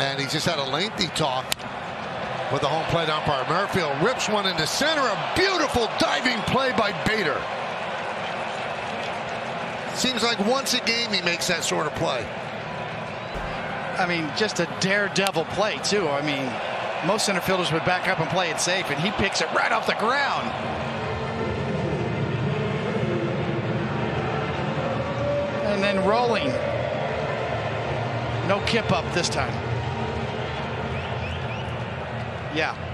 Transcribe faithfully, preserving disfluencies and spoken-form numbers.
And he just had a lengthy talk with the home plate umpire. Merrifield rips one into center. A beautiful diving play by Bader. Seems like once a game he makes that sort of play. I mean, just a daredevil play, too. I mean, most center fielders would back up and play it safe, and he picks it right off the ground. And then rolling. No kip up this time. Yeah.